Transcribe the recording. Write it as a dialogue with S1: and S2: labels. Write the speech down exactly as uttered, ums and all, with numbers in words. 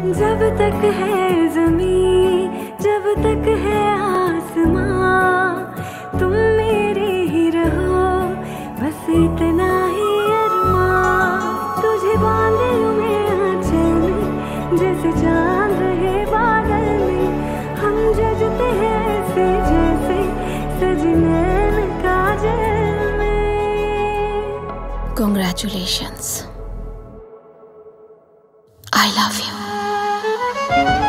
S1: जब तक है ज़मीं, जब तक है आसमां, तुम मेरे ही रहो, बस इतना ही अरमां। तुझे बांधे लूं मैं आंचल में, जैसे चांद रहे बादल में। हम जजते हैं ऐसे जैसे सजे नैन काजल में।
S2: Congratulations. I love you.